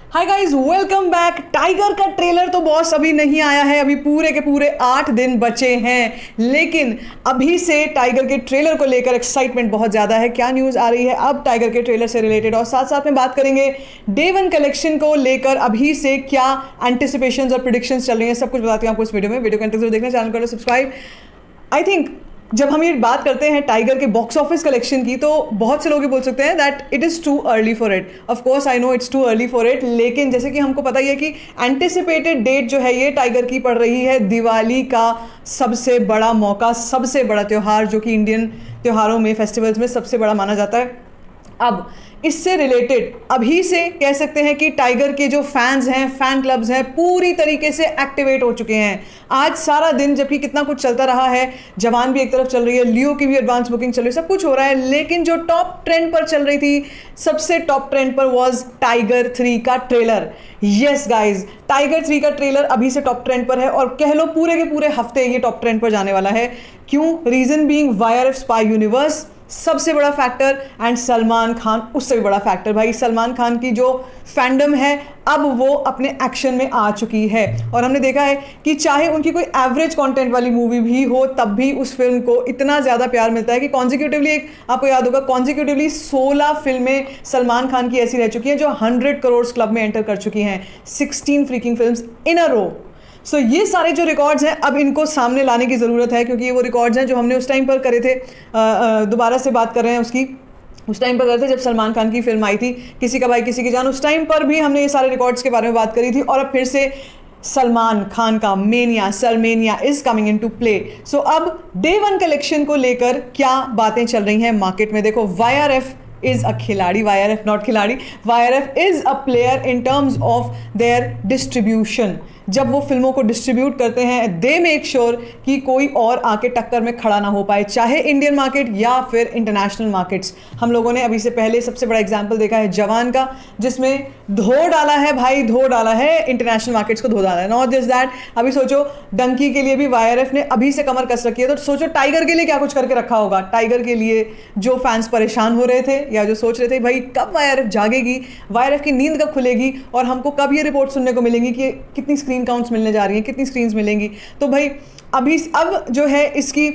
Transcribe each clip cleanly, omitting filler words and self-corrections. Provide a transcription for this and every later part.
हाय guys, welcome back. Tiger का trailer तो boss अभी नहीं आया है, अभी पूरे के पूरे 8 दिन बचे हैं, लेकिन अभी से टाइगर के ट्रेलर को लेकर एक्साइटमेंट बहुत ज़्यादा है। क्या न्यूज़ आ रही है अब टाइगर के ट्रेलर से रिलेटेड, और साथ साथ में बात करेंगे डे 1 कलेक्शन को लेकर अभी से क्या एंटिसिपेशंस और प्रेडिक्शंस चल रही हैं, सब कुछ बताते हैं आपको इस वीडियो में। वीडियो को अंत तक जरूर देखना, चैनल को सब्सक्राइब। आई थिंक जब हम ये बात करते हैं टाइगर के बॉक्स ऑफिस कलेक्शन की, तो बहुत से लोग ये बोल सकते हैं that it is too early for it. Of course I know it's too early for it, लेकिन जैसे कि हमको पता ही है कि एंटिसिपेटेड डेट जो है ये टाइगर की पड़ रही है दिवाली का सबसे बड़ा मौका, सबसे बड़ा त्यौहार जो कि इंडियन त्योहारों में, फेस्टिवल्स में सबसे बड़ा माना जाता है। अब इससे रिलेटेड अभी से कह सकते हैं कि टाइगर के जो फैंस हैं, फैन क्लब्स हैं, पूरी तरीके से एक्टिवेट हो चुके हैं। आज सारा दिन जबकि कितना कुछ चलता रहा है, जवान भी एक तरफ चल रही है, लियो की भी एडवांस बुकिंग चल रही है, सब कुछ हो रहा है, लेकिन जो टॉप ट्रेंड पर चल रही थी, सबसे टॉप ट्रेंड पर वाज टाइगर 3 का ट्रेलर। यस गाइज, टाइगर 3 का ट्रेलर अभी से टॉप ट्रेंड पर है, और कह लो पूरे के पूरे हफ्ते ये टॉप ट्रेंड पर जाने वाला है। क्यों? Reason being YRF spy universe सबसे बड़ा फैक्टर, एंड सलमान खान उससे भी बड़ा फैक्टर। भाई सलमान खान की जो फैंडम है अब वो अपने एक्शन में आ चुकी है, और हमने देखा है कि चाहे उनकी कोई एवरेज कंटेंट वाली मूवी भी हो, तब भी उस फिल्म को इतना ज़्यादा प्यार मिलता है कि कॉन्जिक्यूटिवली, एक आपको याद होगा, कॉन्जिक्यूटिवली 16 फिल्में सलमान खान की ऐसी रह चुकी हैं जो 100 करोड़ क्लब में एंटर कर चुकी हैं। 16 फ्रीकिंग फिल्म्स इन अ रो। सो ये सारे जो रिकॉर्ड्स हैं अब इनको सामने लाने की ज़रूरत है, क्योंकि ये वो रिकॉर्ड्स हैं जो हमने उस टाइम पर करे थे। दोबारा से बात कर रहे हैं उसकी, उस टाइम पर करे थे जब सलमान खान की फिल्म आई थी किसी का भाई किसी की जान। उस टाइम पर भी हमने ये सारे रिकॉर्ड्स के बारे में बात करी थी, और अब फिर से सलमान खान का mania, Salmania is coming in to play. So अब डे 1 कलेक्शन को लेकर क्या बातें चल रही हैं मार्केट में। देखो, वाईआरएफ इज अ खिलाड़ी, वाईआरएफ नॉट खिलाड़ी, YRF is a player in terms of their distribution. जब वो फिल्मों को डिस्ट्रीब्यूट करते हैं, दे मेक श्योर कि कोई और आके टक्कर में खड़ा ना हो पाए, चाहे इंडियन मार्केट या फिर इंटरनेशनल मार्केट्स। हम लोगों ने अभी से पहले सबसे बड़ा एग्जांपल देखा है जवान का, जिसमें धो डाला है भाई, धो डाला है इंटरनेशनल मार्केट्स को, धो डाला है। नॉट जस्ट दैट, अभी सोचो डंकी के लिए भी वाईआरएफ ने अभी से कमर कस रखी है, तो सोचो टाइगर के लिए क्या कुछ करके रखा होगा। टाइगर के लिए जो फैंस परेशान हो रहे थे या जो सोच रहे थे भाई कब वाईआरएफ जागेगी, वाईआरएफ की नींद कब खुलेगी, और हमको कब ये रिपोर्ट सुनने को मिलेंगी कि कितनी स्क्रीन काउंट्स मिलने जा रही हैं, कितनी स्क्रीन्स मिलेंगी। तो भाई अभी अब जो है इसकी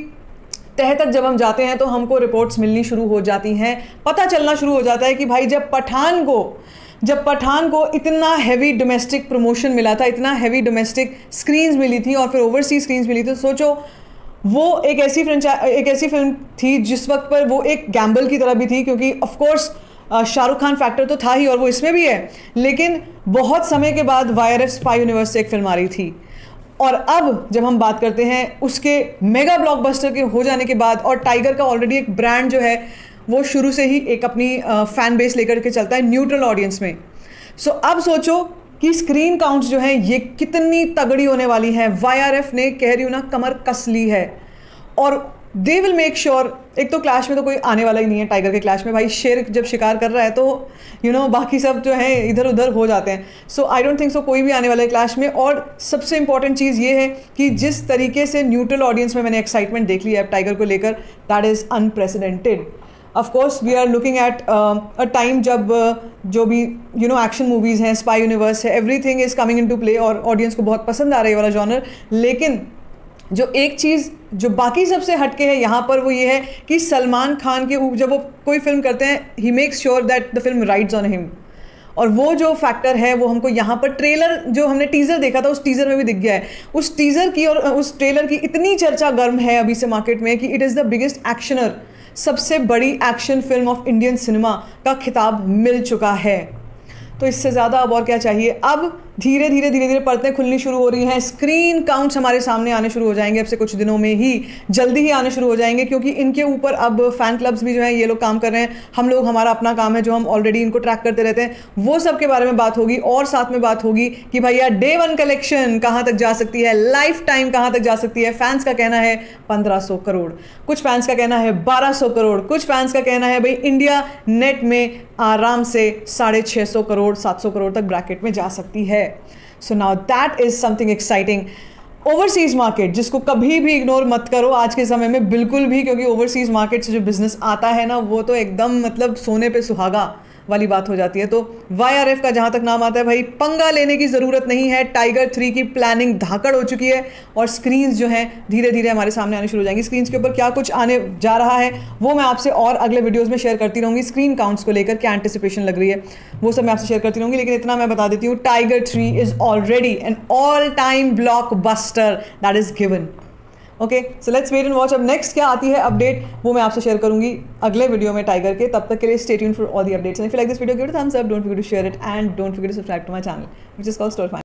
तह तक जब हम जाते हैं तो हमको रिपोर्ट्स मिलनी शुरू हो जाती हैं, पता चलना शुरू हो जाता है कि भाई जब पठान को इतना हैवी डोमेस्टिक प्रमोशन मिला था, इतना हैवी डोमेस्टिक स्क्रीन्स मिली थी और फिर ओवरसीज स्क्रीन्स मिली थी, सोचो वो एक ऐसी फिल्म थी जिस वक्त पर वो एक गैम्बल की तरह भी थी, क्योंकि of course Shahrukh Khan factor तो था ही और वो इसमें भी है, लेकिन बहुत समय के बाद वाईआरएफ स्पाई यूनिवर्स से एक फिल्म आ रही थी। और अब जब हम बात करते हैं उसके मेगा ब्लॉकबस्टर के हो जाने के बाद, और टाइगर का ऑलरेडी एक ब्रांड जो है वो शुरू से ही एक अपनी फैन बेस लेकर के चलता है न्यूट्रल ऑडियंस में। सो अब सोचो कि स्क्रीन काउंट्स जो है ये कितनी तगड़ी होने वाली है। वाईआरएफ ने, कह रही हूँ ना, कमर कस ली है, और दे विल मेक श्योर। एक तो क्लैश में तो कोई आने वाला ही नहीं है टाइगर के क्लैश में, भाई शेर जब शिकार कर रहा है तो बाकी सब जो है इधर उधर हो जाते हैं। सो आई डोंट थिंक सो कोई भी आने वाला है क्लैश में। और सबसे इंपॉर्टेंट चीज़ ये है कि जिस तरीके से न्यूट्रल ऑडियंस में मैंने एक्साइटमेंट देख ली है टाइगर को लेकर, that is unprecedented. Of course we are looking at a time जब जो भी एक्शन मूवीज़ हैं, स्पाई यूनिवर्स है, everything is coming in to play, और ऑडियंस को बहुत पसंद आ रहा है ये वाला जॉनर। लेकिन जो एक चीज़ जो बाकी सबसे हटके है यहाँ पर, वो ये है कि सलमान खान के जब वो कोई फिल्म करते हैं, he makes sure that the film rides on him, और वो जो फैक्टर है वो हमको यहाँ पर ट्रेलर, जो हमने टीज़र देखा था उस टीज़र में भी दिख गया है। उस टीज़र की और उस ट्रेलर की इतनी चर्चा गर्म है अभी से मार्केट में कि it is the biggest actioner, सबसे बड़ी action film of Indian cinema का खिताब मिल चुका है। तो इससे ज़्यादा अब और क्या चाहिए। अब धीरे धीरे परतें खुलनी शुरू हो रही हैं, स्क्रीन काउंट्स हमारे सामने आने शुरू हो जाएंगे अब से कुछ दिनों में ही, जल्दी ही आने शुरू हो जाएंगे, क्योंकि इनके ऊपर अब फ़ैन क्लब्स भी जो हैं ये लोग काम कर रहे हैं। हम लोग, हमारा अपना काम है जो हम ऑलरेडी इनको ट्रैक करते रहते हैं, वो सब के बारे में बात होगी, और साथ में बात होगी कि भैया डे 1 कलेक्शन कहाँ तक जा सकती है, लाइफ टाइम कहाँ तक जा सकती है। फैंस का कहना है 1500 करोड़, कुछ फैंस का कहना है 1200 करोड़, कुछ फैंस का कहना है भाई इंडिया नेट में आराम से 650 करोड़ 700 करोड़ तक ब्रैकेट में जा सकती है। So now that is something exciting. Overseas market, जिसको कभी भी इग्नोर मत करो आज के समय में, बिल्कुल भी, क्योंकि ओवरसीज मार्केट से जो बिजनेस आता है ना, वो तो एकदम मतलब सोने पे सुहागा। वाली बात हो जाती है। तो YRF का जहाँ तक नाम आता है भाई, पंगा लेने की ज़रूरत नहीं है। टाइगर 3 की प्लानिंग धाकड़ हो चुकी है और स्क्रीन्स जो हैं धीरे धीरे हमारे सामने आने शुरू हो जाएंगी। स्क्रीन्स के ऊपर क्या कुछ आने जा रहा है वो मैं आपसे और अगले वीडियोज़ में शेयर करती रहूँगी। स्क्रीन काउंट्स को लेकर क्या एंटिसिपेशन लग रही है वो सब मैं आपसे शेयर करती रहूँगी, लेकिन इतना मैं बता देती हूँ, Tiger 3 is already an all time blockbuster that is given. Okay, so let's wait and watch. अब नेक्स्ट क्या आती है अपडेट वो मैं आपसे शेयर करूंगी अगले वीडियो में टाइगर के। तब तक के लिए stay tuned for all the updates and if you like this video give it a thumbs up, don't forget to share it and don't forget to subscribe to my channel which is called Story finder.